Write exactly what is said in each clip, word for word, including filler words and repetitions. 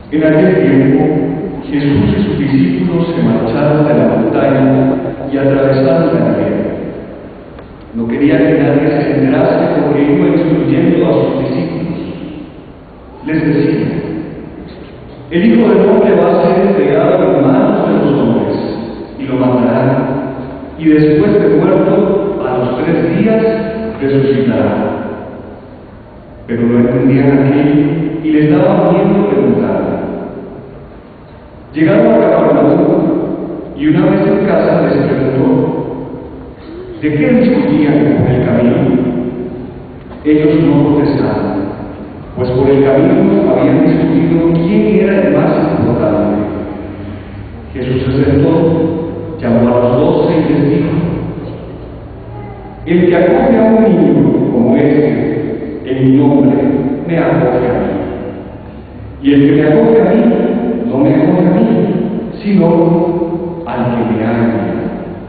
En aquel tiempo, Jesús y sus discípulos se marcharon de la montaña y atravesaron la tierra. No quería que nadie se enterase porque iba instruyendo a sus discípulos. Les decía: el Hijo del Hombre va a ser entregado en manos de los hombres, y lo matarán, y después de muerto, a los tres días, resucitará. Pero no entendían aquello y les daba miedo preguntarle. Llegaron a Capernaum, y una vez en casa les preguntó: ¿de qué discutían por el camino? Ellos no contestaron, pues por el camino habían discutido quién era el más importante. Jesús se sentó, llamó a los doce y les dijo: el que acoge a un niño como este, en mi nombre, me acoge a mí. Y el que me acoge a mí, no me acoge a mí, sino al que me ha enviado.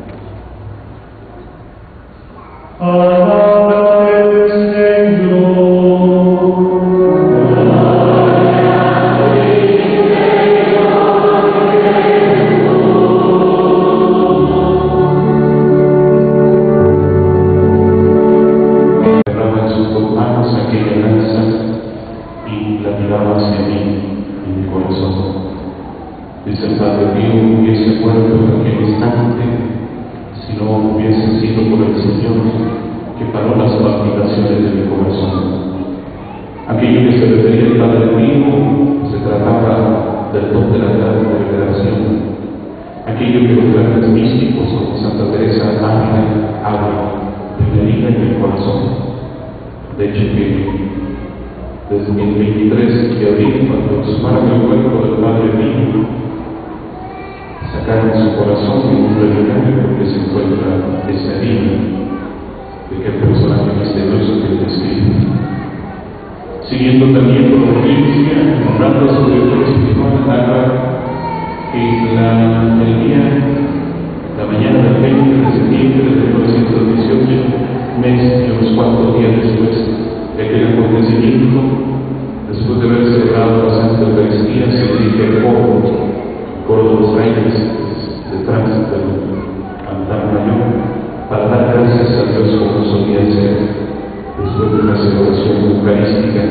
Palabra del Señor. Cerraba en sus manos aquella lanza y la miraba hacia mí en mi corazón. Dice el Padre mío, hubiese muerto en aquel instante si no hubiese sido por el Señor que paró las palpitaciones de mi corazón. Aquello que se refería el Padre mío se trataba del don de la gran revelación, aquello que los grandes místicos como Santa Teresa Ávila hablan de la herida en el corazón. De hecho que desde el veintitrés de abril, cuando exhumaron el cuerpo del Padre mío, sacaron su corazón en un relicario porque se encuentra esa herida de aquel personaje misterioso que él describe. Siguiendo también por la provincia, nombrando a su director espiritual, narra que la, el día, la mañana del veinte de septiembre de mil novecientos dieciocho, mes y unos cuantos días después de aquel acontecimiento, después de haber celebrado la Santa Eucaristía, se dirige al coro, coro de los reyes, detrás del altar mayor, para dar gracias a Dios como solía ser después de la celebración eucarística.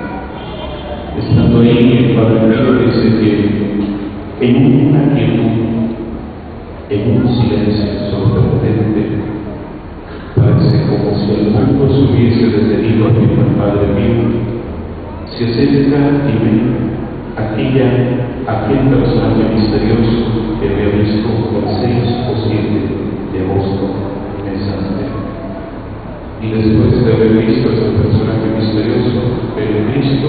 Estando ahí, el Padre Pío dice que en una quietud, en un silencio sorprendente, parece como si el mundo se hubiese detenido ante el Padre Pío, se acerca y ve aquella, aquel personaje misterioso que había visto el seis o siete de agosto, mes antes. Y después de haber visto a ese personaje misterioso, ve a Cristo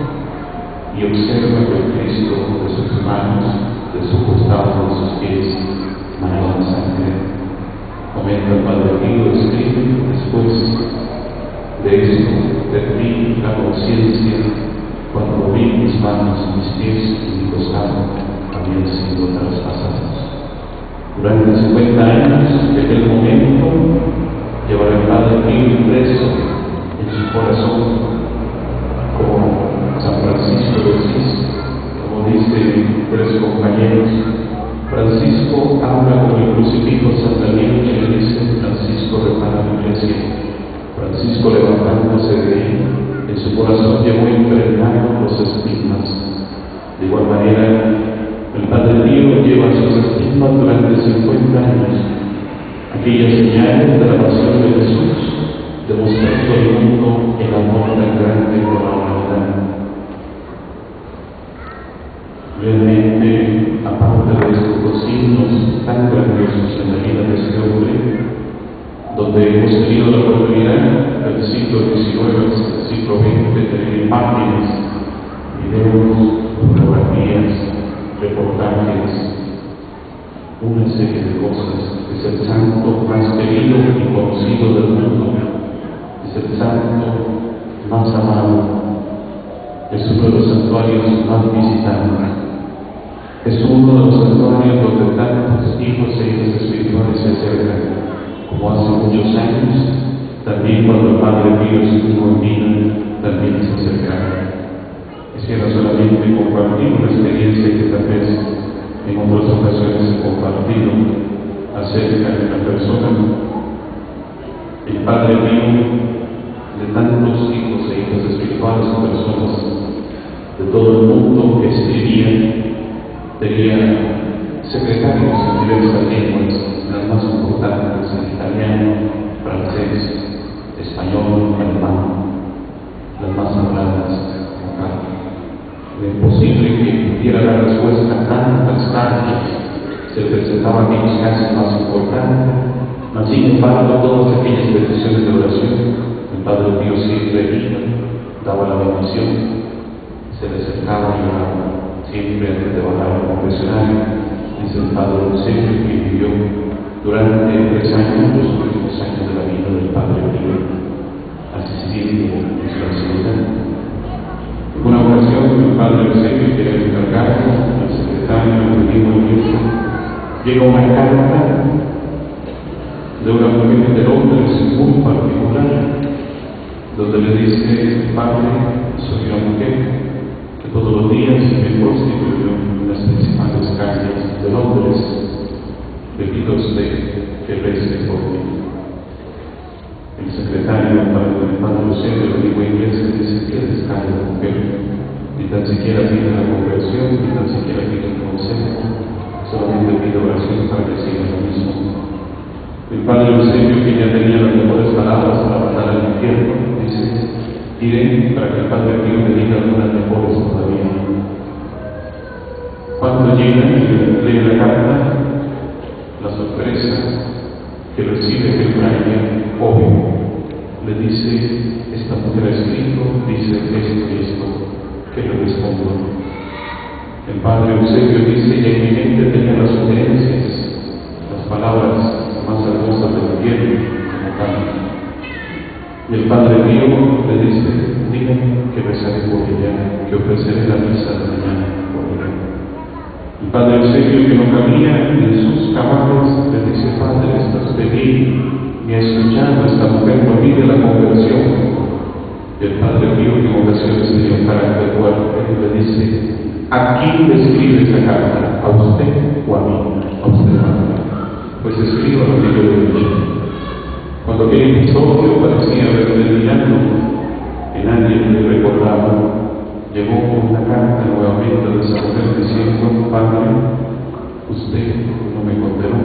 y observa que el Cristo de sus manos, de su costado, de sus pies, manaba sangre. Comenta el Padre Pío, escribe: después de esto perdí la conciencia cuando vi mis manos, mis pies y mi costado habían sido traspasados. Durante cincuenta años, de aquel momento, llevará el Padre Pío impreso en su corazón, como San Francisco de Asís, como dicen tres compañeros. Francisco habla con el crucifijo San Daniel y le dice: Francisco repara la iglesia. Francisco, levantándose de él, en su corazón llevó impregnados los estigmas. De igual manera, el Padre Pío lleva sus estigmas durante cincuenta años, aquellas señales de la pasión de Jesús, demostrando al mundo el amor tan grande por la humanidad. Realmente, aparte de estos dos signos tan grandiosos en la vida de este hombre, donde hemos tenido la oportunidad del siglo diecinueve al siglo veinte de tener imágenes, videos, fotografías, reportajes, una serie de cosas. Es el santo más querido y conocido del mundo, es el santo más amado, es uno de los santuarios más visitados, es uno de los santuarios donde tantos hijos e hijas espirituales se acercan. Como hace muchos años, también cuando el Padre Pío estuvo en vida, también se acercaron. Quisiera solamente compartir una intelectuales o personas de todo el mundo que escribían. Tenía secretarios en diversas lenguas, las más importantes en italiano, francés, español, alemán, las más habladas acá. Era imposible que pudiera dar respuesta a tantas cartas. Se presentaban aquellos casos más importantes, mas sin embargo todas aquellas peticiones de oración, el Padre Pío siempre iba, daba la bendición, se le acercaba y oraba. Siempre antes de bajar al confesionario, dice el Padre Eusebio, que vivió durante tres años, los últimos años de la vida del Padre Pío, asistiendo a la ciudad. En una ocasión, el Padre Eusebio, que era el encargado, el secretario, el mismo iglesia, llega una carta de una mujer de Londres muy particular, donde le dice: Padre, soy una mujer que todos los días me constituyo en las principales calles de Londres. Le pido a usted que rece por mí. El secretario del Padre Eusebio, el antiguo inglés, le dice: ¿qué descarga de mujer? Ni tan siquiera pide la conversión, ni tan siquiera pide un consejo, solamente pide oración para que siga lo mismo. El Padre Eusebio, que ya tenía las mejores palabras para mandar al infierno, dice: iré para que el Padre Pío me diga algunas mejores todavía. Cuando llega y lee la carta, la sorpresa que recibe aquel fraile joven, le dice: esta mujer ha escrito, dice esto y esto. ¿Qué le respondo? El Padre Eusebio dice: y en mi mente tenía las sugerencias, las palabras más hermosas del cielo, como tal. Y el Padre Pío le dice: díganme que rezaré por ella, que ofreceré la misa de mañana por ella. El Padre Eusebio, que no camina en sus caballos, le dice: Padre, estás pedir ni escuchando a esta mujer, no pide la conversión. Y el Padre Pío, que en ocasiones tenía un carácter fuerte, le dice: ¿a quién le escribe esta carta? ¿A usted o a mí? A usted, Padre. Pues escriba lo que yo le he dicho. Cuando aquel episodio parecía haber terminado, que nadie le recordaba, llegó una carta nuevamente de esa mujer diciendo: Padre, usted no me condenó,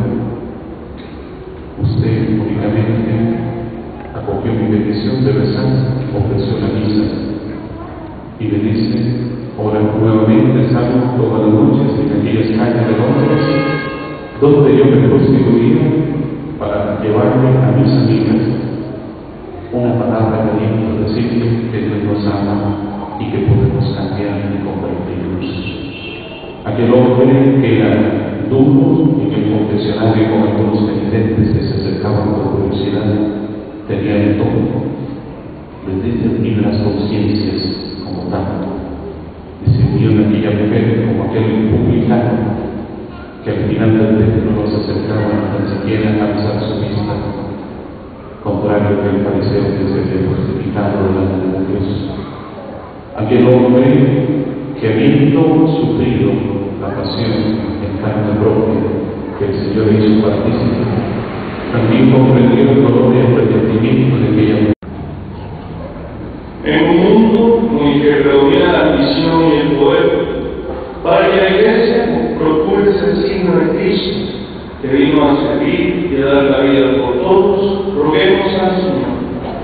usted únicamente acogió mi petición de rezar, ofreció la misa, y le dice: ahora nuevamente salgo todas las noches en aquellas calles de Londres, donde yo me constituía para llevarle a mis amigas una palabra caliente, decirle que Dios nos ama y que podemos cambiar y convertirnos. Aquel hombre que era duro en el confesionario con algunos penitentes que se acercaban por curiosidad, tenía el todo, desde las conciencias como tanto. Y se vio en aquella mujer como aquel publicano que al final del templo no se acercaba ni tan siquiera a alzar su vista, contrario que el fariseo que se había justificado delante de Dios. Aquel hombre que, habiendo sufrido la pasión en carne propia que el Señor le hizo partícipe, también comprendió el dolor y el arrepentimiento de aquella mujer. En un mundo en el que predomina la ambición y el poder, para que la Iglesia procure ser signo de Cristo, que vino a servir y a dar la vida por todos, roguemos al Señor.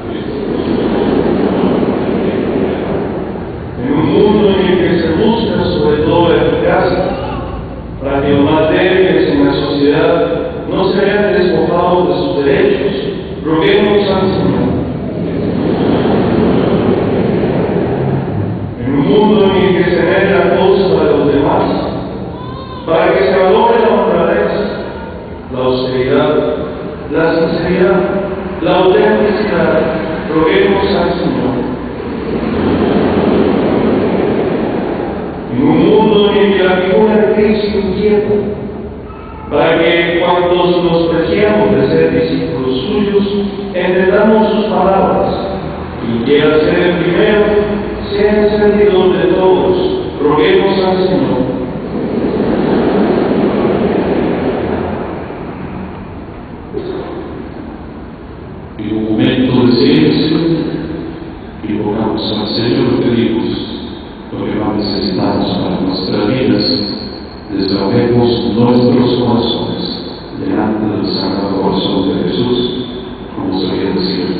En un mundo en el que se busca sobre todo la eficacia, para que los más débiles en la sociedad no se vean despojados de sus derechos, roguemos al Señor. En un mundo en el que se ve la cosa de los demás, para que se valore la honradez, la austeridad, la sinceridad, la autenticidad, roguemos al Señor. En un mundo en el que la figura de Cristo inquieta, para que cuando nos preciamos de ser discípulos suyos, entendamos sus palabras, y quiera ser el primero, sea el servidor de todos, roguemos al Señor. En un momento de silencio, invocamos al Señor. restauremos nuestros corazones delante del Sagrado Corazón de Jesús, como se había decidido.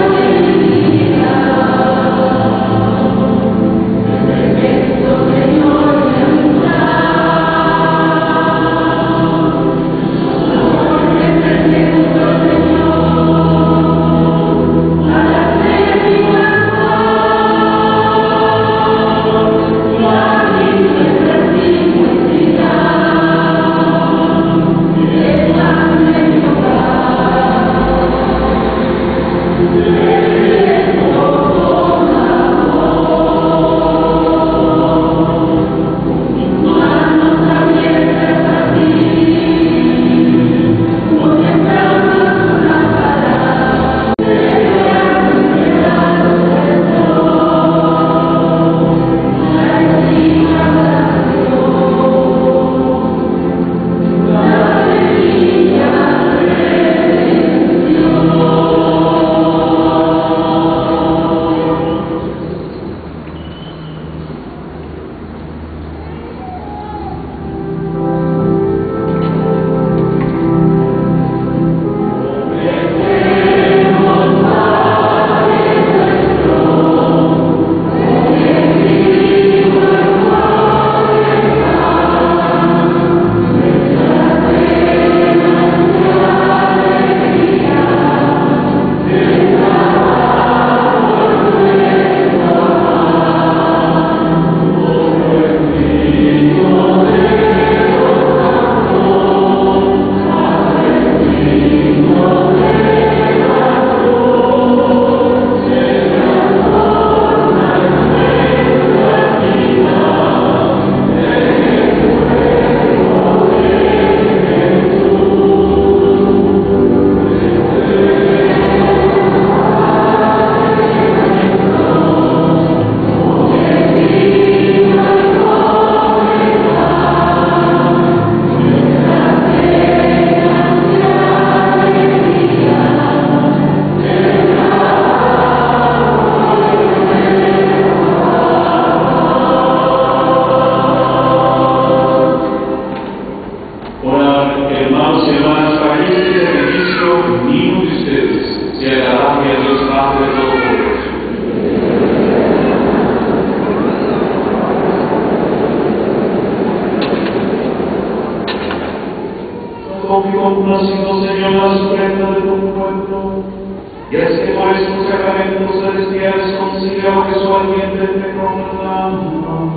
Conocido, Señor, la suprema de tu pueblo, y es que por estos sacramentos celestiales consiga que su aliento te conozcamos.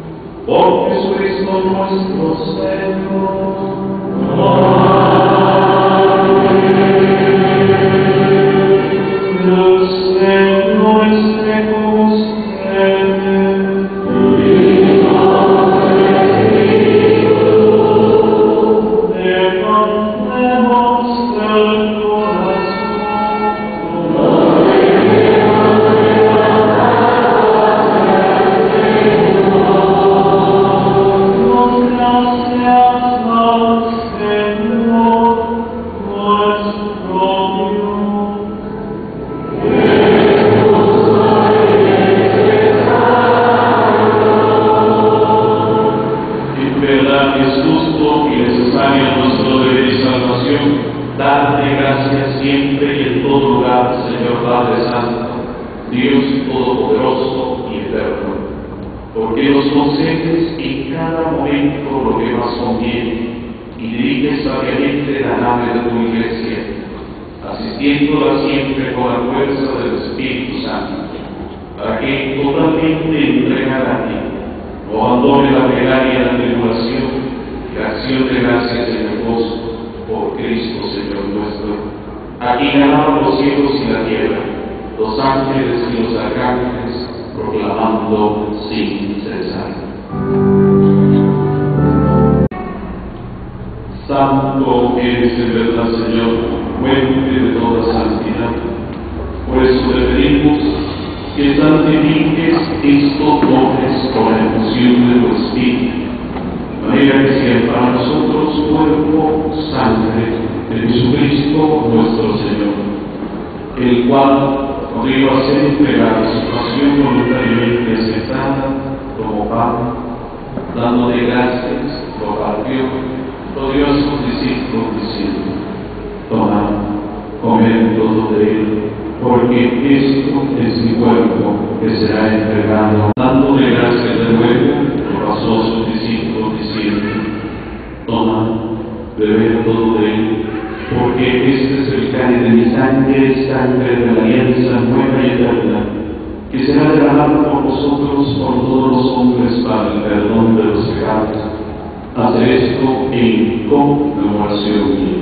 Por Jesucristo nuestro Señor. El Señor esté con ustedes. Darte gracias siempre y en todo lugar, Señor Padre Santo, Dios Todopoderoso y Eterno, porque nos concedes en cada momento lo que más conviene y diriges sabiamente la nave de tu Iglesia, asistiéndola siempre con la fuerza del Espíritu Santo, para que totalmente entregada a ti, no abandone la plegaria y la tribulación, la acción de gracias en el gozo, por Cristo Señor nuestro, a quien alaban los cielos y la tierra, los ángeles y los arcángeles, proclamando sin cesar. Santo eres en verdad, Señor, fuente de toda santidad. Por eso te pedimos que santifiques estos dones con la efusión de tu Espíritu, de manera que sean para nosotros cuerpo, sangre de Jesucristo nuestro Señor, el cual, cuando iba a ser entregado su pasión voluntariamente aceptada, como pan, dándote gracias, lo partió, lo dio a sus discípulos diciendo: tomad, comed todo de él, porque esto es mi cuerpo que será entregado. Dándole gracias de nuevo, lo pasó a sus discípulos diciendo: tomad, bebed todo de él, porque este es el cáliz de mi sangre, sangre de la alianza nueva y eterna, que será derramado por vosotros, por todos los hombres, para el perdón de los pecados. Haced esto en conmemoración mía.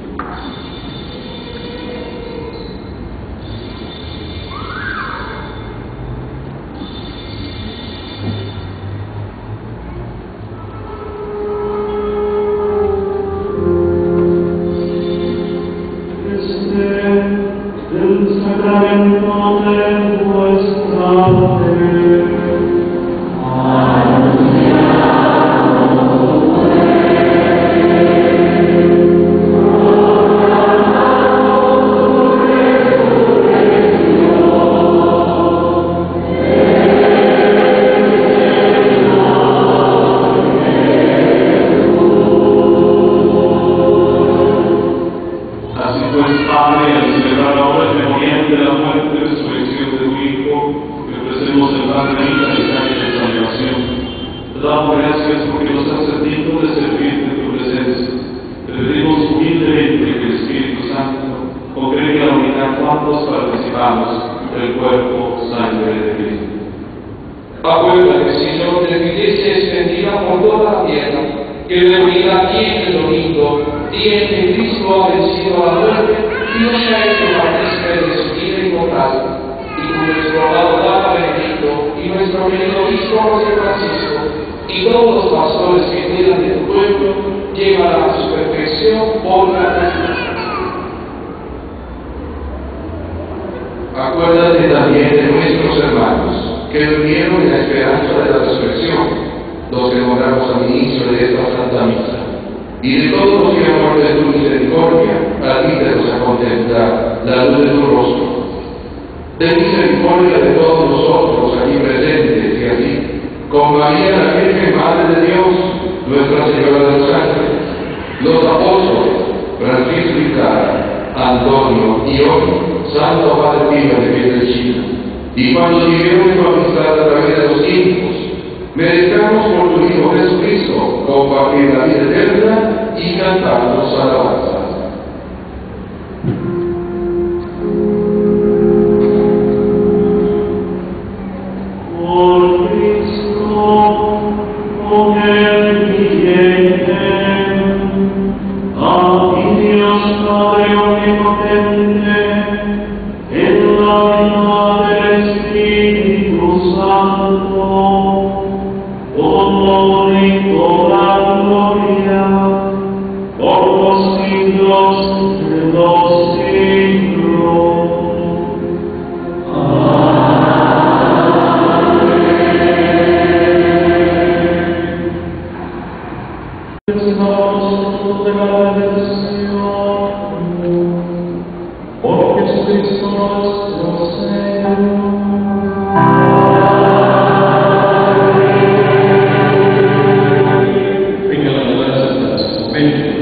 Acuérdate también de nuestros hermanos que durmieron en la esperanza de la resurrección, los que nombramos al inicio de esta Santa Misa, y de todos los que amor de tu misericordia, admítelos a contemplar la luz de tu rostro. Ten misericordia de todos nosotros aquí presentes y así, con María la Virgen Madre de Dios, Nuestra Señora de los Ángeles, los apóstoles, Francisco y Clara, Antonio y hoy, Santo Padre Pío de Pietrelcina, y cuando lleguemos a tu amistad a través de los tiempos, merezcamos por tu Hijo Jesucristo compartir la vida eterna y cantar tus alabanzas. Por Cristo, con el viviente, a ti Dios Padre omnipotente, en la unidad del Espíritu Santo, honor y toda gloria, por los siglos de los siglos. De la redención, por Jesucristo nuestro Señor. Venga la mudanza hasta su momento.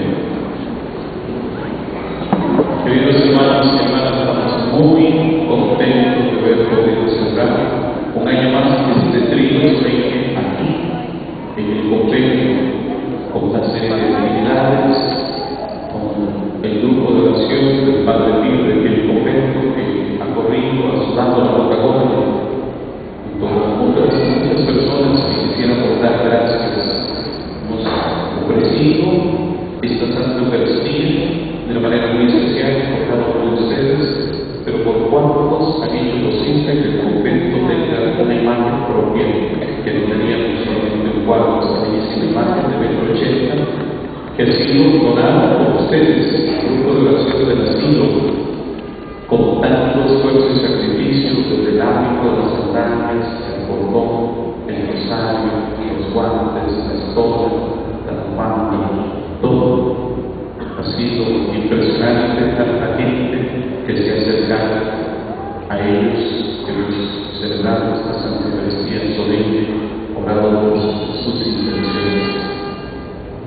Queridos hermanos y hermanas, estamos muy contentos de haber podido celebrar un año más que este trío reine aquí, en el convento, con una serie de actividades, con el grupo de oración del Padre Pío de aquel convento que ha corrido azotando la Patagonia, y con muchas, muchas personas que quisieran dar gracias. Hemos ofrecido esta Santa Eucaristía de la manera muy especial por cada uno de ustedes, pero por cuántos han hecho posible que el convento tenga una imagen propia, que no teníamos solamente un cuadro, esta bellísima imagen de metro ochenta, que ha sido donada por ustedes, el grupo de oración del asilo, con tanto esfuerzo y sacrificio, desde el hábito de las sandalias, el cordón, el rosario, los guantes, la estola, la bufanda, todo. Ha sido impresionante tanta gente que se ha acercado a ellos, que hemos celebrado esta Santa Eucaristía solemne, orado por sus intenciones.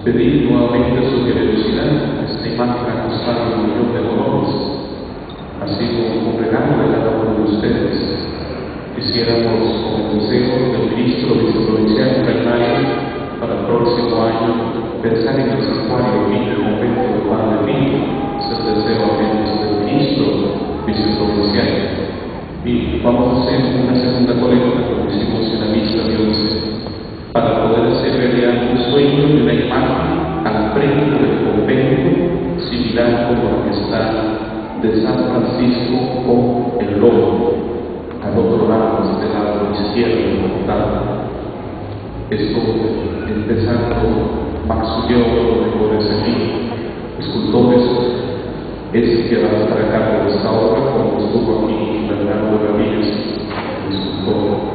pedir nuevamente su generosidad. Esta imagen ha costado un millón de dólares. Ha sido un regalo de cada uno de ustedes. Quisiéramos, con el consejo del ministro viceprovincial Caimán, para el próximo año, pensar en el santuario y el convento de Padre Pío. Es el deseo a menos del ministro viceprovincial. Y vamos a hacer una segunda colecta, como hicimos en la misa de once, para poder hacer realidad un sueño de una imagen al frente del convento, similar como la que está de San Francisco con el lobo, al otro lado, del lado izquierdo del portal. Esto, empezando, Max Ulloa, de Gómez aquí, escultores, es que va a estar a cargo de esta obra, como estuvo aquí Bernardo Ramírez, escultor.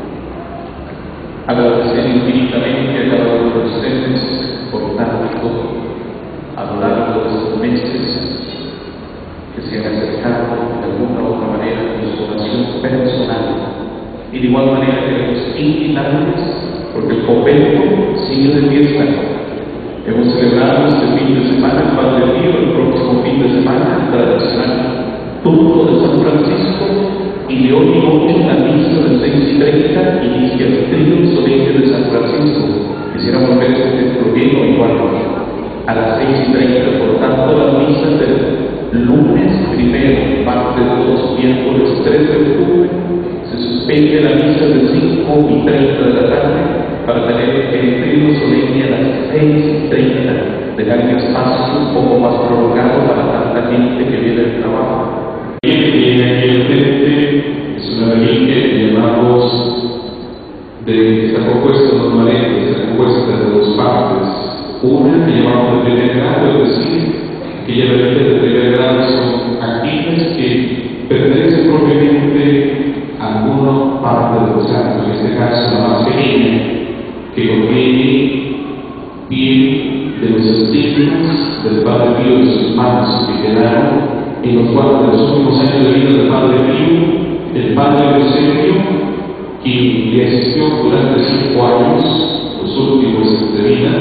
Agradecer infinitamente a cada uno de ustedes por tanto a lo largo de estos meses que se han acercado de alguna u otra manera con su oración personal. Y de igual manera queremos invitarles, porque el convento sigue de fiesta. Hemos celebrado este fin de semana el Padre Pío, el próximo fin de semana el tradicional turno de San Francisco, y de hoy noche la misa de seis y treinta inicia el trío solemne de San Francisco. Quisiéramos ver este templo lleno igual a las seis y treinta, por tanto las misas del lunes primero, martes dos, miércoles tres de octubre, se suspende la misa de cinco y treinta de la tarde para tener el trío solemne a las seis y treinta, dejar un espacio un poco más prolongado para tanta gente que viene del trabajo. Viene aquí el frente, es una reliquia que llamamos, de, está compuesta normalmente, está compuesta de dos partes. Una que llamamos de primer grado, es decir, aquella reliquia de primer grado son aquellas que pertenecen propiamente a alguna parte de los santos, en este caso la más pequeña, que contiene bien de los estigmas del Padre Pío de sus manos que quedaron en los cuatro de los últimos años de vida del Padre Pío, el Padre Eusebio, quien le asistió durante cinco años, los últimos de vida,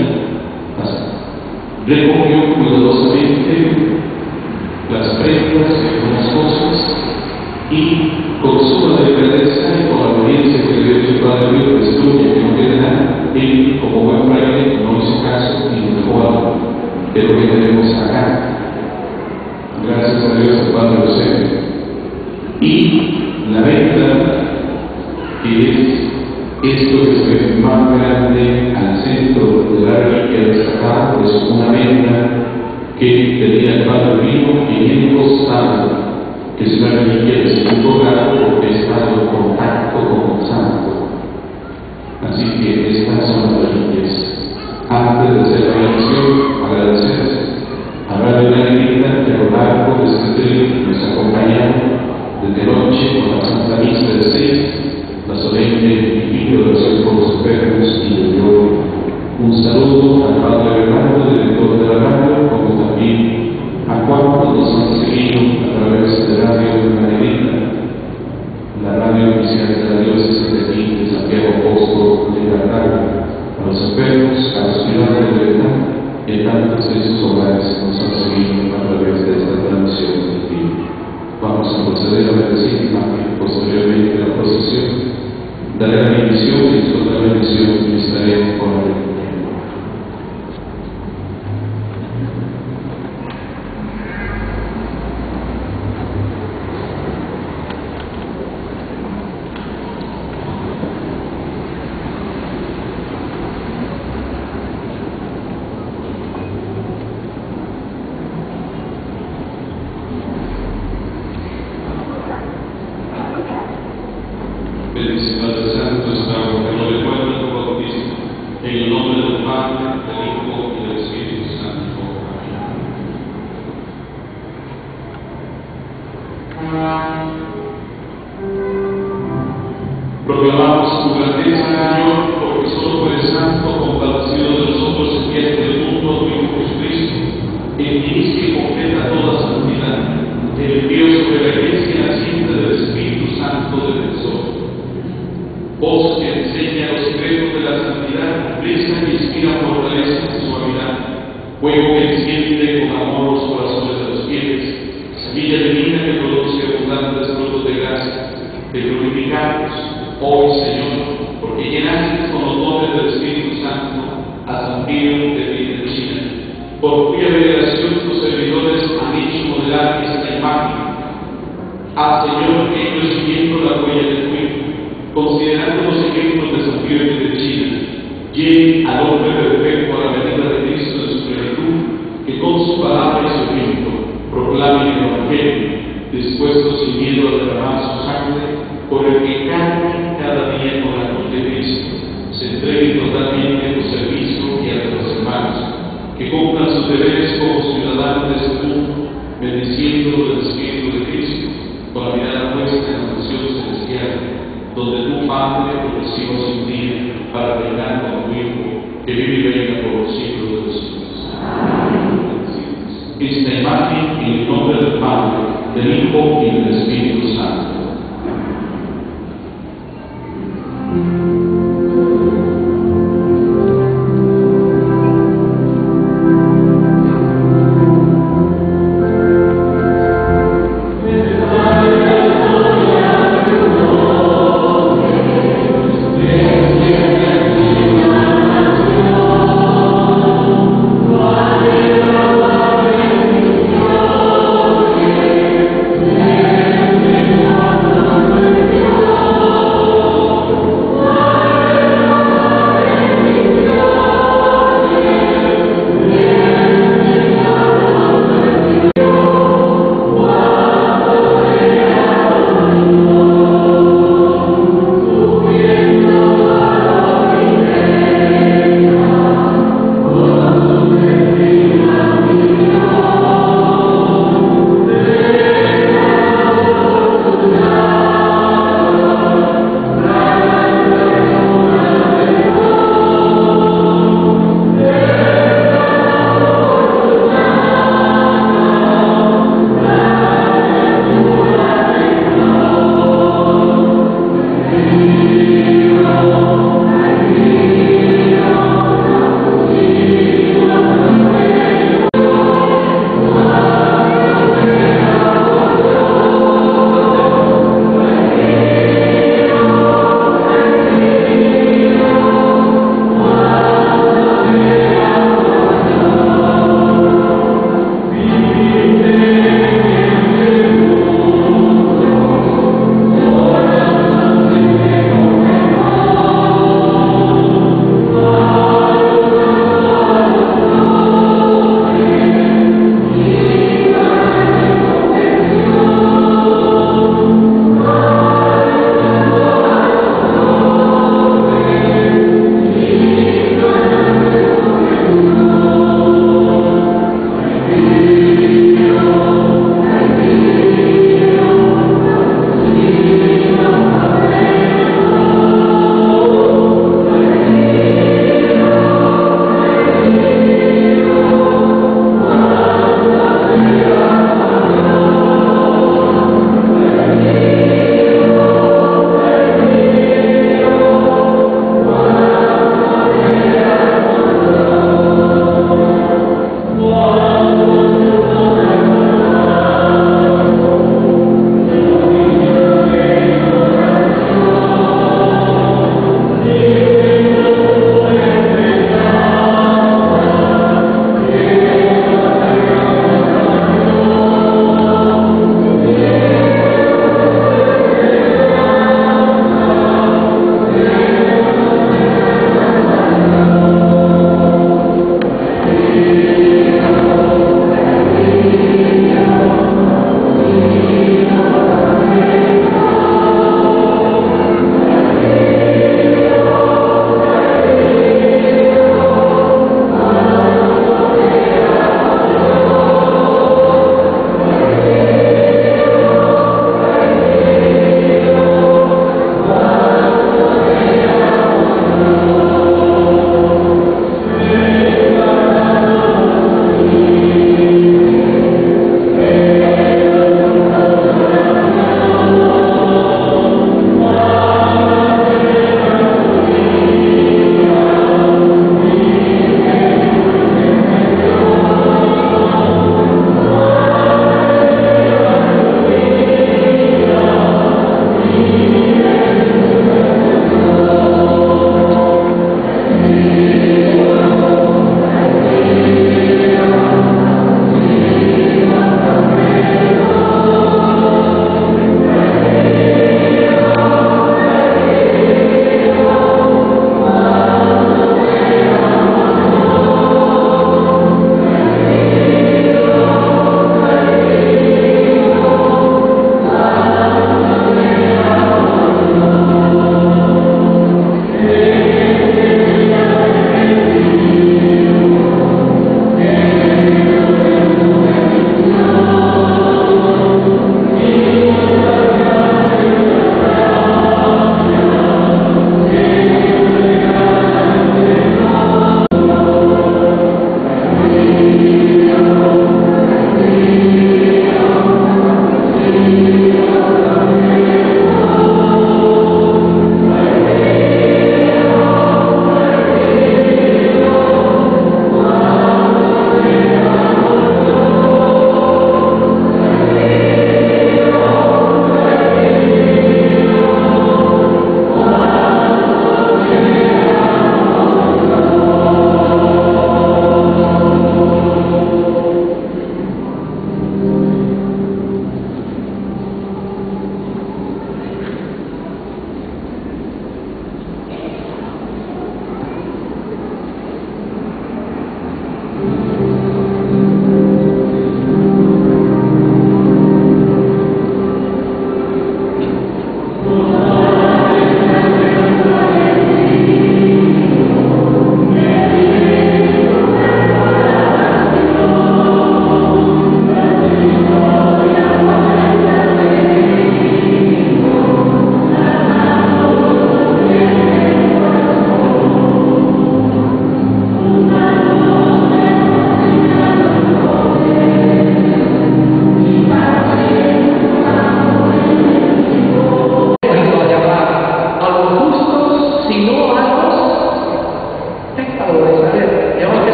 recogió cuidadosamente las prendas y algunas cosas, y con suma delicadeza y con la obediencia que le dio su Padre Pío, destruye que no quede nada. Él, como buen fraile, no hizo caso y lo dejó algo de lo que tenemos acá. Gracias a Dios al Padre Eusebio. Y la venta, que es esto que es más grande al centro de la reliquia destacada, es una venta que tenía el Padre Pío quinientos santos, que es una reliquia de segundo grado porque ha estado en contacto con el santo. Así que estas son las reliquias. Antes de hacer la bendición, agradecerles a Radio Negrita que a lo largo de este trío nos acompañaron desde noche con la Santa Misa de seis, la solemne vigilia de oración por los enfermos, y le dio un saludo al Padre Bernardo, director de la radio, como también a cuantos nos han seguido a través de Radio Negrita, la radio oficial de la diócesis de aquí de Santiago Apóstol de la radio, a los enfermos, a los ciudadanos de verdad, y a tantos de sus hogares nos han seguido a través de esta transmisión en vivo. Vamos a proceder a bendecir la imagen posteriormente de la procesión. Daré la bendición y después de la bendición estaré con la reliquia. Padre Santo, estamos que no recuerda tu bautismo, en el nombre del Padre, del Hijo y del Espíritu Santo. Amén. Proclamamos tu grandeza, Señor, porque solo tú eres santo, compadecido de nosotros y fiel del mundo, tu Hijo Jesucristo, en ti que completa toda santidad, el envío sobre la Iglesia naciente del Espíritu Santo defensor. Vos que enseña los secretos de la santidad, nobleza que inspira fortaleza y suavidad, fuego que enciende con amor los corazones de los fieles, semilla divina que produce abundantes frutos de gracia. Te glorificamos hoy, Señor, porque llenaste con los dones del Espíritu Santo a San Pío de Pietrelcina, por cuya veneración tus servidores han hecho modelar esta imagen. Haz, Señor, que ellos, siguiendo la huella de tu Hijo, considerando los ejemplos de San Pío de Pietrelcina, lleguen al hombre perfecto a la medida de Cristo en su plenitud, que con su palabra y su ejemplo proclamen el Evangelio, dispuestos sin miedo a derramar su sangre, por el que carguen cada día con la cruz de Cristo, se entreguen totalmente a tu servicio y a los hermanos, que cumplan sus deberes como ciudadanos de este mundo, bendiciendo el Espíritu de Cristo, con la mirada puesta en la nación celestial, donde tu Padre te reciba sin día para reinar con tu Hijo, que vive y reina por los siglos de los siglos. Esta imagen en el nombre del Padre, del Hijo y del Espíritu Santo. Thank you.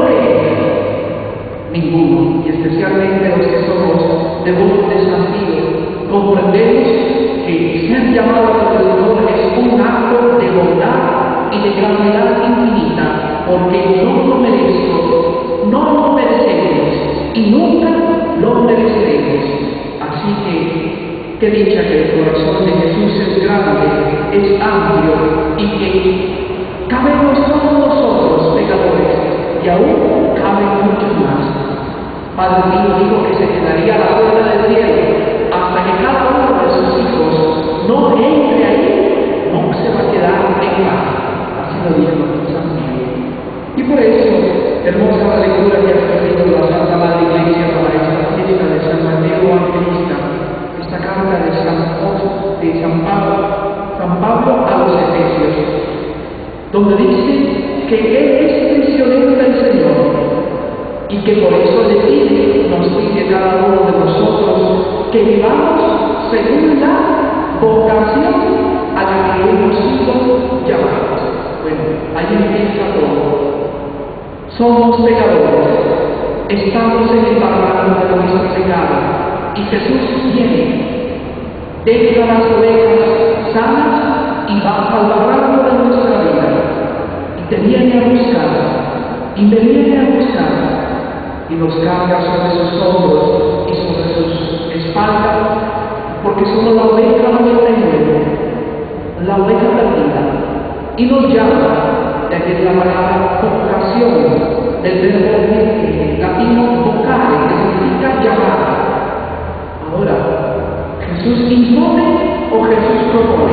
creer? Ninguno, y especialmente los que somos devotos de San Pío, comprendemos que ser llamado por el Señor es un acto de bondad y de gravedad infinita, porque no lo merezco, no lo merecemos y nunca lo mereceremos. Así que, qué dicha que el corazón de Jesús es grande, es amplio y que cabemos todos nosotros pecadores y aún caben muchos más. Padre mío dijo que se quedaría a la puerta del cielo hasta que cada uno de sus hijos no entre ahí, no se va a quedar en paz. Así lo dijo San Pío. Y por eso, hermosa la lectura que ha traído la Santa Madre Iglesia para esta fiesta de San Mateo Evangelista, esta carta de San, de San Pablo, San Pablo a los Efesios, donde dice que Él es prisionero del Señor y que por eso le pide, nos pide cada uno de nosotros que vivamos según la vocación a la que hemos sido llamados. Bueno, ahí empieza todo. Somos pecadores, estamos en el barranco de nuestro pecado y Jesús viene, deja las ovejas sanas y va al barranco de nuestra vida y te viene a buscar y me viene a buscar y nos carga sobre sus hombros y sobre sus espaldas, porque somos la oveja nueva, la oveja perdida, y nos llama, ya que es la palabra vocación, del verbo latino vocare, que significa llamar. Ahora, ¿Jesús impone o Jesús propone?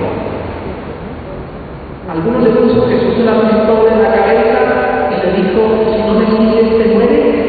Algunos le puso Jesús una pistola en la cabeza y le dijo, si no me sigues te mueres.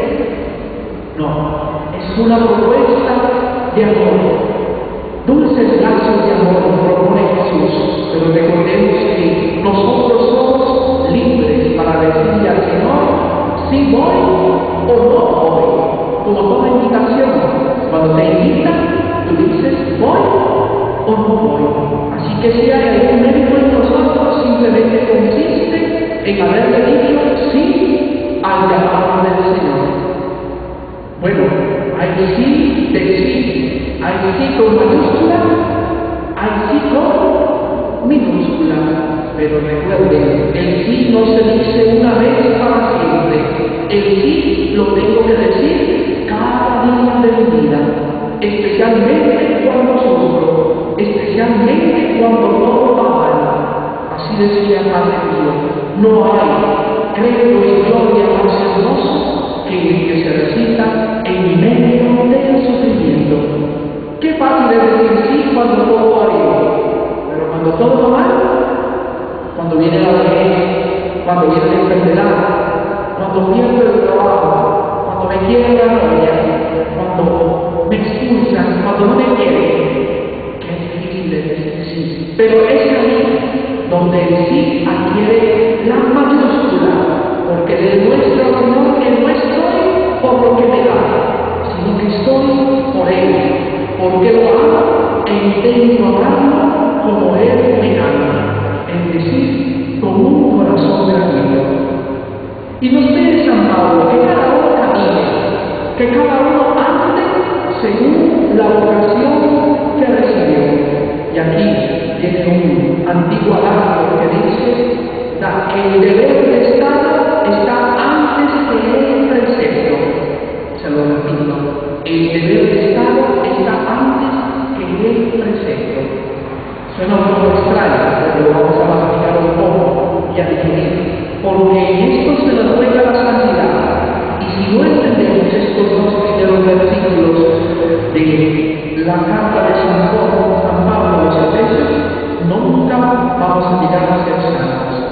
No, es una propuesta de amor. Dulces lazos de amor propone Jesús, pero recordemos que nosotros somos libres para decirle al Señor si voy o no voy, como toda invitación. Cuando te invitan, tú dices voy o no voy. Así que si hay algún mérito en nosotros, simplemente consiste en haberle dicho sí al llamado del Señor. Bueno, hay sí de sí, hay sí con mayúscula, hay sí con minúscula, pero recuerden, el sí no se dice una vez para siempre, el sí lo tengo que decir cada día de mi vida, especialmente cuando sufro, especialmente cuando todo va mal. Así decía Padre Pío, no hay credo y gloria más hermoso que el que se recita en medio del sufrimiento. Qué fácil es decir sí cuando todo va bien, pero cuando todo va mal, cuando viene la vejez, cuando viene la enfermedad, cuando pierdo el trabajo, cuando me quiere la novia, cuando me expulsan, cuando no me quieren, qué difícil es decir sí. Pero es ahí donde el sí adquiere la mayúscula, porque demuestra al Señor que no estoy por lo que me da, sino que estoy por Él, porque lo amo e intento amarlo como Él me ama, es decir, con un corazón gratuito. Y nos pide San Pablo que cada uno camine, que cada uno ande según la vocación que recibió. Y aquí tiene un antiguo adagio que dice que el deber de Estado está antes que el precepto. Se lo repito, el deber de Estado está antes que el precepto. Suena un poco extraño, pero lo vamos a masticar un poco y a digerir, porque en esto se nos juega la santidad. Y si no entendemos estos dos primeros versículos de la carta de San Pablo a los Efesios, nunca vamos a llegar a ser santos.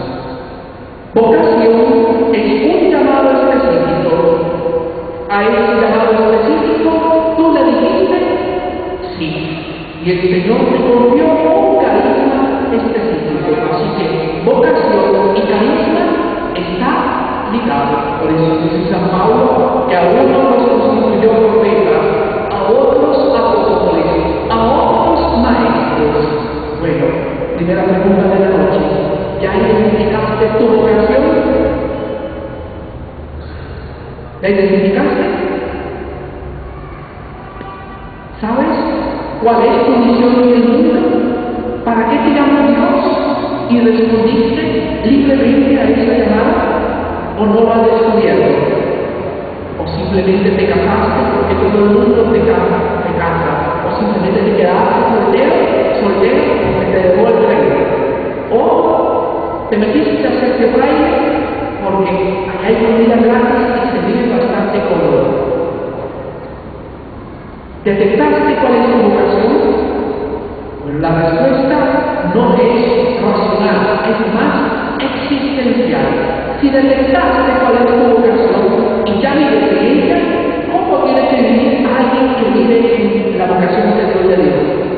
Vocación es un llamado específico. A ese llamado específico tú le dijiste sí. Y el Señor te confió un carisma específico. Así que vocación y carisma están ligados. Por eso dice San Pablo que a uno los constituyó profetas, a otros apóstoles, a otros maestros. Bueno, primera pregunta de la noche. ¿Ya identificaste tu vocación? ¿La identificaste? ¿Sabes cuál es tu misión en el mundo? ¿Para qué te llamó Dios? ¿Y respondiste libremente a esa llamada? ¿O no lo has descubierto? ¿O simplemente te casaste porque todo el mundo te casa, te casa? ¿O simplemente te quedaste soltero, soltero porque te dejó el rey? ¿O te metiste a hacerte baile porque allá hay comida gratis y se vive bastante cómodo? ¿Detectaste cuál es tu vocación? Bueno, la respuesta no es racional, es más existencial. Si detectaste cuál es tu vocación y ya vives en ella, ¿cómo tiene que vivir alguien que vive en la vocación que Dios le dio?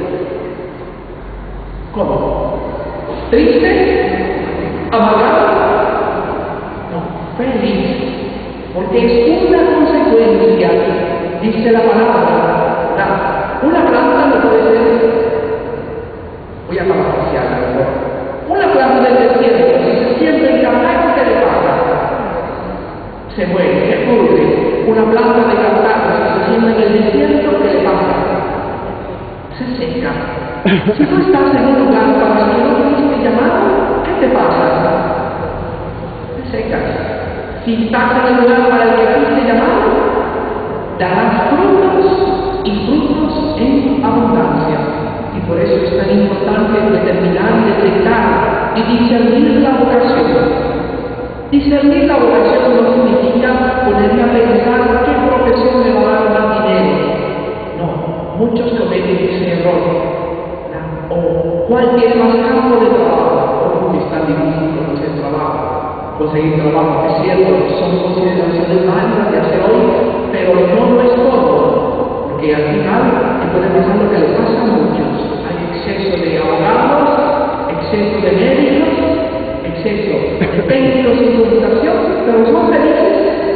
¿Cómo? ¿Triste? ¿Amargado? No, feliz. Porque es una consecuencia, dice la palabra. Una planta no puede ser, voy a parafrasear mejor, una planta del desierto, si se siembra en Cantar, ¿qué le pasa? Se muere, se pudre. Una planta de Cantar, si se siembra en el desierto, ¿qué le pasa? Se seca. Si tú estás en un lugar para el que no fuiste llamado, ¿qué te pasa? Te secas. Si estás en el lugar para el que fuiste llamado, darás frutos y frutos en abundancia. Y por eso es tan importante determinar, detectar y discernir la vocación. Discernir la vocación no significa ponerme a pensar qué profesión me va a dar más dinero. No, muchos cometen ese error. O cuál tiene más campo de trabajo. O es tan difícil conocer trabajo, conseguir trabajo. Es cierto, son consideraciones válidas de hacer hoy, pero no lo es todo. Porque al final te puede pasar lo que le pasa a muchos. Hay exceso de abogados, exceso de médicos, exceso de técnicos en computación, pero son felices.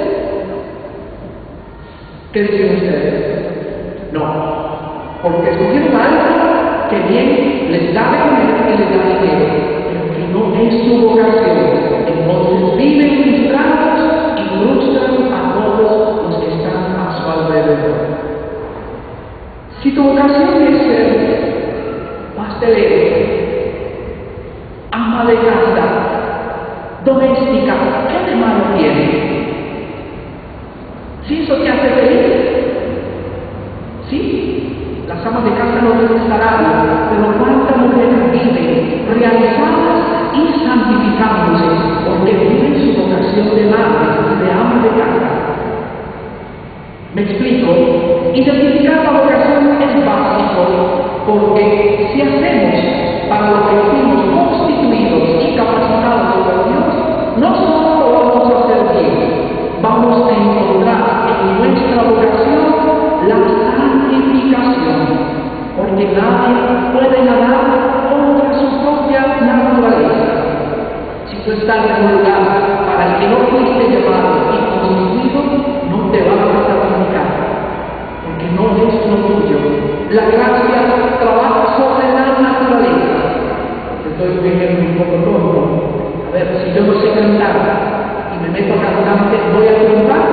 ¿Qué dicen ustedes? No, porque escogieron algo que bien les da de comer y les da dinero, pero que no es su vocación. Entonces viven frustrados y frustran a todos los que están a su alrededor. Si tu vocación es ser pastelero, ama de casa, doméstica, ¿qué de malo tiene? ¿Si eso te hace feliz? Sí, las amas de casa no necesitarán, pero cuántas mujeres viven realizadas y santificándose porque viven su vocación de madre, de ama de casa. ¿Me explico? Identificar la vocación es básico, porque si hacemos para lo que fuimos constituidos y capacitados por Dios, no solo lo vamos a hacer bien, vamos a encontrar en nuestra vocación la santificación, porque nadie puede nadar contra su propia naturaleza. Si tú estás en un lugar para el que no fuiste llamado y constituido, no te vas a santificar, porque no es lo tuyo. La gracia trabaja sobre la naturaleza. Te doy un ejemplo un poco tonto. A ver, si yo no sé cantar y me meto a cantante, ¿voy a triunfar?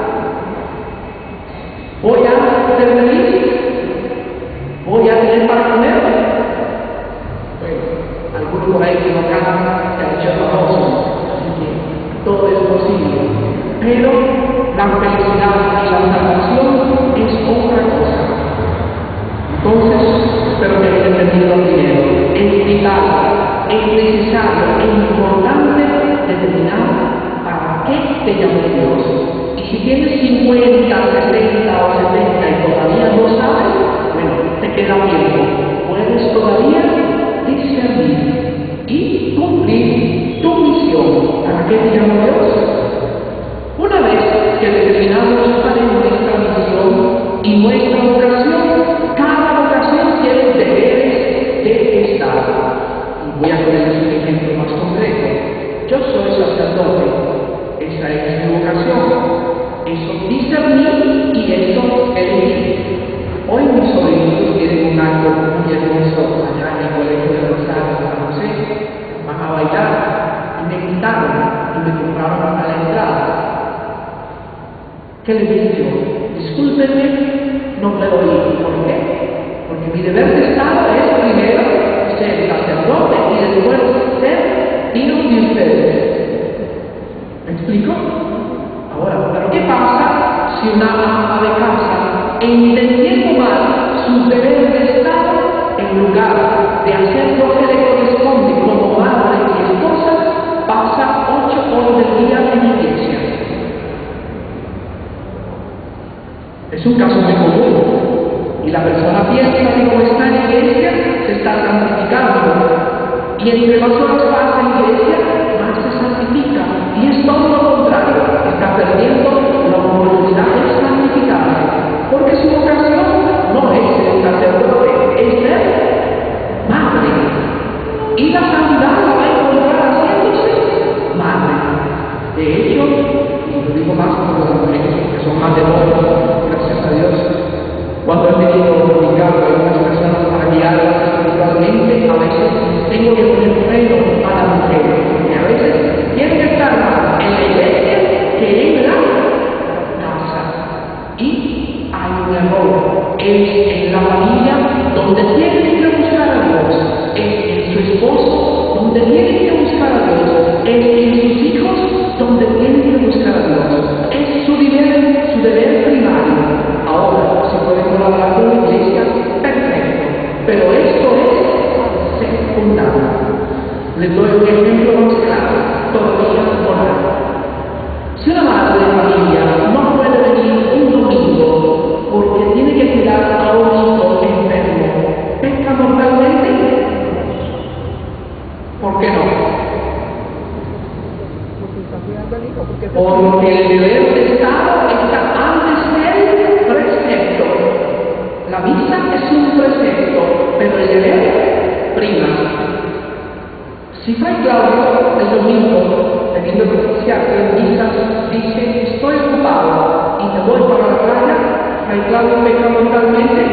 ¿Voy a ser feliz? ¿Voy a tener para comer? Bueno, algunos por ahí que no cantan se han hecho famosos, así que todo es posible. Pero la felicidad y la salvación es otra cosa. Entonces, espero que hayan entendido primero. Es vital, es necesario, es importante determinar para qué te llamó Dios. Y si tienes cincuenta, sesenta o setenta y todavía no sabes, bueno, te queda tiempo. Puedes todavía discernir y cumplir tu misión. ¿Para qué te llamó Dios? Una vez que determinamos cuál es nuestra misión y nuestra vocación, cada vocación tiene deberes de Estado. Y voy a ponerles un ejemplo más concreto. Yo soy sacerdote, esa es mi vocación. Eso discerní y eso elegí. Hoy mis sobrinitos tienen un acto muy hermoso allá en el colegio de Rosario, San José. Van a bailar y me invitaron y me compraron hasta la entrada. ¿Qué le dije yo? Discúlpenme, no puedo ir. ¿Por qué? Porque mi deber de Estado es primero ser sacerdote y después ser hijo de ustedes. ¿Me explico? Ahora, ¿pero qué pasa si una ama de casa, entendiendo mal sus deberes de Estado, en lugar de hacer lo que le corresponde como madre y esposa, pasa ocho horas del día en la iglesia? Es un caso muy común. Y la persona piensa que como está en la iglesia, se está santificando. Y entre más horas pasa en la iglesia, más se santifica. Y es todo lo contrario. Está perdiendo la oportunidad de santificarse. Porque su vocación no es el sacerdote, es ser madre. Y la santidad la va a encontrar haciéndose madre. De hecho, y lo digo más por los amigos que son más de todos, gracias a Dios, cuando he tenido comunicado a algunas personas para guiarlas espiritualmente, a veces tengo que poner freno a la mujer, porque a veces tiene que estar más en la iglesia que en la casa. Y hay un error, es en la familia donde tienen que buscar a Dios, es en su esposo donde tienen que buscar a Dios, es en sus hijos donde tienen que buscar a Dios. Es su deber, su deber primario. Ahora, si puede colaborar con la iglesia, perfecto. Pero esto es secundario. Les doy un ejemplo más claro. Todavía no nada. Si una madre de familia no puede venir un domingo porque tiene que cuidar a un hijo enfermo, ¿peca mortalmente? ¿Por qué no? Porque el deber de Estado está antes del precepto. La misa es un precepto, pero el deber prima. Si Fray Claudio el domingo, teniendo que oficiar en misa, dice: estoy ocupado y me voy para la playa, Fray Claudio peca mortalmente.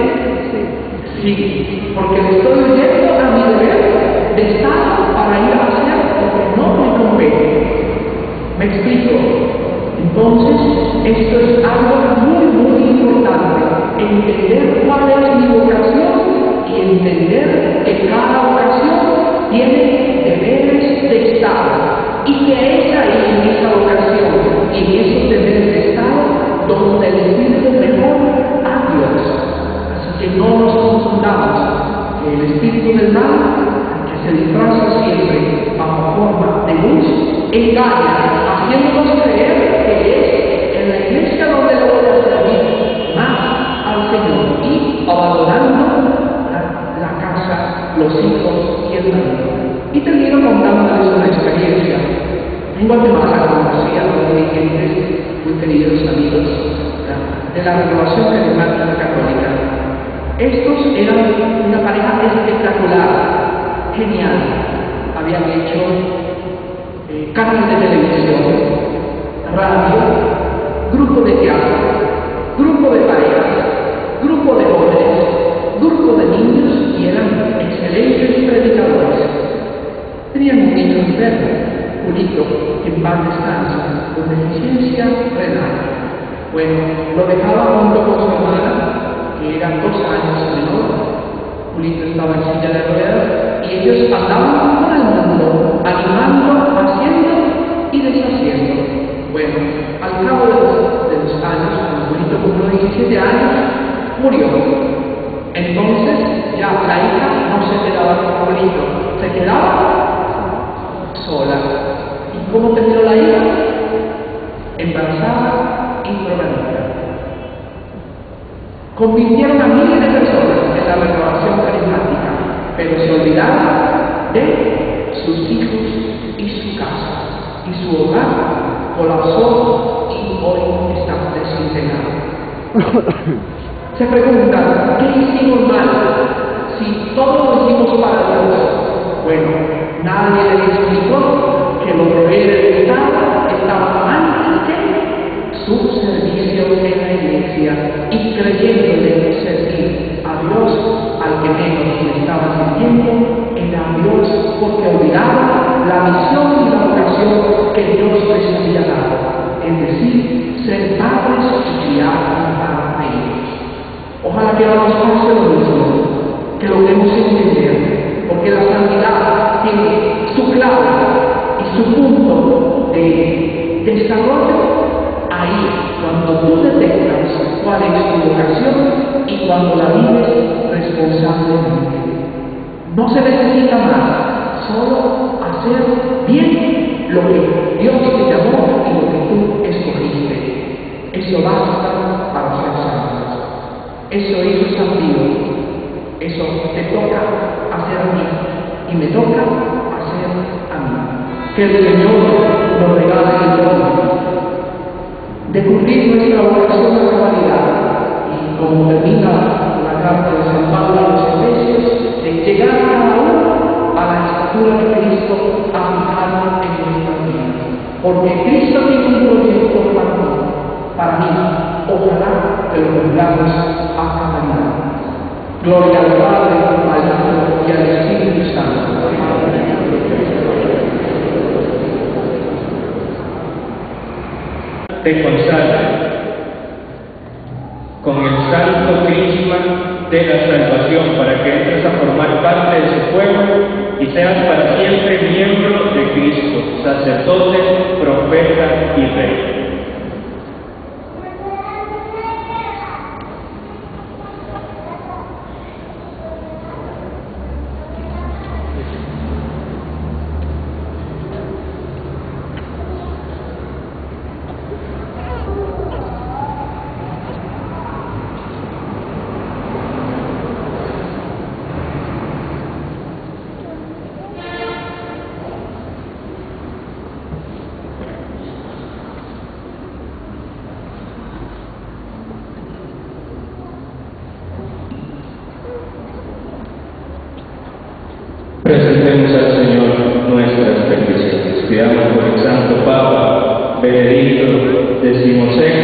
Sí, porque le estoy yendo a mi deber de Estado para ir a hacer lo que no me compete. ¿Me explico? Entonces, esto es algo muy, muy importante. Entender cuál es mi vocación y entender que cada vocación tiene deberes de Estado. Y que es ahí, en esa vocación y en esos deberes de Estado, donde le sirve mejor a Dios. Así que no nos confundamos que el espíritu del mal, que se disfraza siempre bajo forma de luz, engaña, haciéndonos creer que es en la iglesia donde le voy a servir más al Señor y abandonando la, la casa, los hijos y el marido. Y termino contándoles una experiencia. En Guatemala conocí a dos dirigentes muy queridos amigos de la Renovación Carismática Católica. Estos eran una pareja espectacular, genial. Habían hecho eh, canales de televisión, radio, grupo de teatro, grupo de parejas, grupo de jóvenes, grupo de niños y eran excelentes predicadores. Tenían un niño enfermo, Julito, que en paz descansa, con deficiencia renal. Bueno, lo dejaba junto con su hermana, que era dos años menor. Julito estaba en silla de ruedas y ellos andaban por el mundo, animando, haciendo y deshaciendo. Bueno, al cabo de los, de los años, cuando Julito cumplió diecisiete años, murió. Entonces, ya la hija no se quedaba con Julito, se quedaba sola. ¿Y cómo terminó la hija? Embarazada y drogadicta. Convirtieron a miles de personas en la renovación carismática, pero se olvidaron de sus hijos y su casa. Y su hogar colapsó y hoy está desintegrado. Se preguntan, ¿qué hicimos mal? Si todo lo hicimos para Dios. Bueno, nadie les explicó que los deberes del Estado estaban antes que su servicio en la iglesia y creyéndole servir a Dios al que menos le estaba sirviendo era a Dios, porque olvidaba la misión y la vocación que Dios les había dado, es decir, ser padres nos pase lo mismo, que logremos entender, porque la santidad tiene su clave y su punto de desarrollo ahí, cuando tú detectas cuál es tu vocación y cuando la vives responsablemente. No se necesita más, solo hacer bien lo que Dios te llamó y lo que tú escogiste. Eso basta para ser santos. Eso hizo San Pío. Eso te toca hacer a mí y me toca hacer a mí. Que el Señor nos regale el don de cumplir nuestra vocación a cabalidad y, como termina la carta de San Pablo a los Efesios, de llegar cada uno a la estatura de Cristo aplicado en nuestra vida. Porque Cristo tiene un proyecto para mí, para mí. Ojalá que lo cumplamos a cabalidad. Gloria al Padre, al Hijo y al Espíritu Santo. Te consagre con el santo crisma de la salvación para que entres a formar parte de su pueblo y seas para siempre miembro de Cristo, sacerdote, profeta y rey. Presentemos al Señor nuestras peticiones. Pidamos por el Santo Papa Benedicto decimosexto